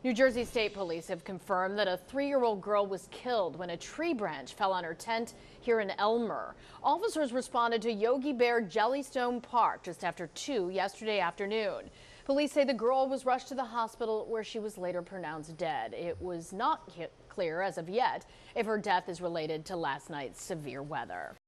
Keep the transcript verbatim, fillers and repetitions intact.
New Jersey State Police have confirmed that a three-year-old girl was killed when a tree branch fell on her tent here in Elmer. Officers responded to Yogi Bear Jellystone Park just after two yesterday afternoon. Police say the girl was rushed to the hospital where she was later pronounced dead. It was not clear as of yet if her death is related to last night's severe weather.